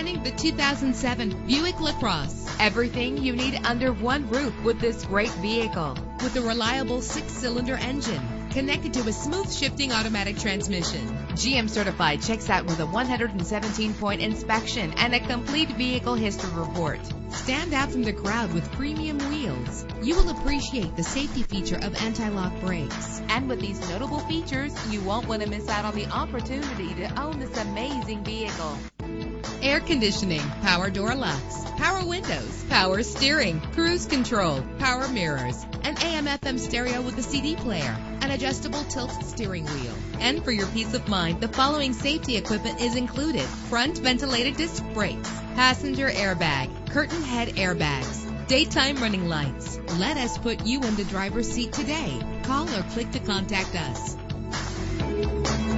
Introducing the 2007 Buick LaCrosse. Everything you need under one roof with this great vehicle. With a reliable 6-cylinder engine connected to a smooth shifting automatic transmission. GM Certified checks out with a 117-point inspection and a complete vehicle history report. Stand out from the crowd with premium wheels. You will appreciate the safety feature of anti-lock brakes. And with these notable features, you won't want to miss out on the opportunity to own this amazing vehicle. Air conditioning, power door locks, power windows, power steering, cruise control, power mirrors, an AM/FM stereo with a CD player, an adjustable tilt steering wheel. And for your peace of mind, the following safety equipment is included: front ventilated disc brakes, passenger airbag, curtain head airbags, daytime running lights. Let us put you in the driver's seat today. Call or click to contact us.